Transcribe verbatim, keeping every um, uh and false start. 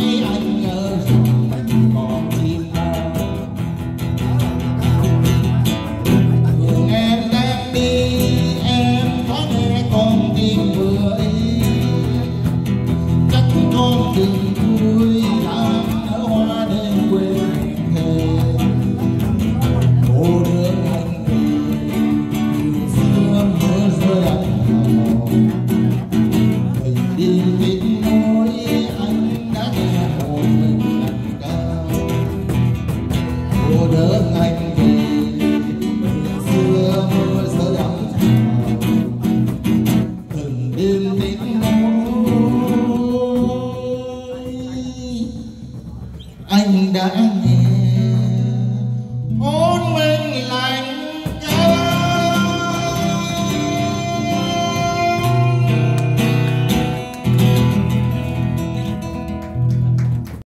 anh nhớ rằng mình còn chim bao. Đường em đang đi em có nghe con tim vừa ý, chắc con đừng vui làm nở hoa đêm quên thề. Cô đơn anh về từ xưa mưa rơi anh hò, mình đi biết nói anh đã nghe một mình nằm cao. Cô đơn anh về từ xưa mưa rơi anh hò, từng đêm biết nói anh đã nghe.